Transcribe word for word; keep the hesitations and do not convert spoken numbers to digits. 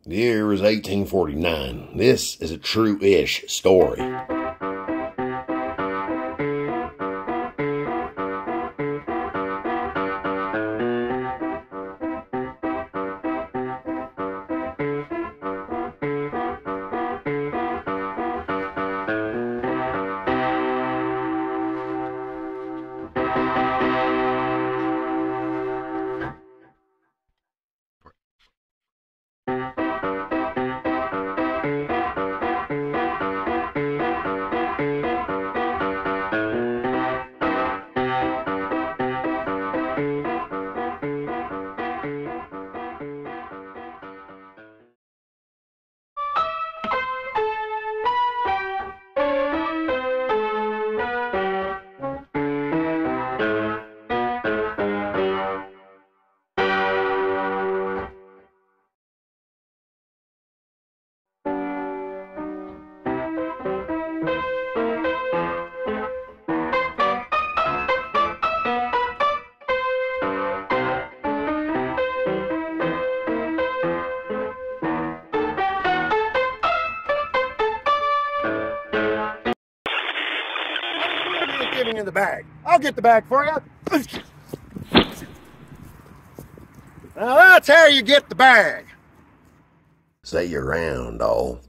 The year is eighteen forty-nine. This is a true-ish story. Giving you the bag. I'll get the bag for you. Now that's how you get the bag. Say you're round, doll.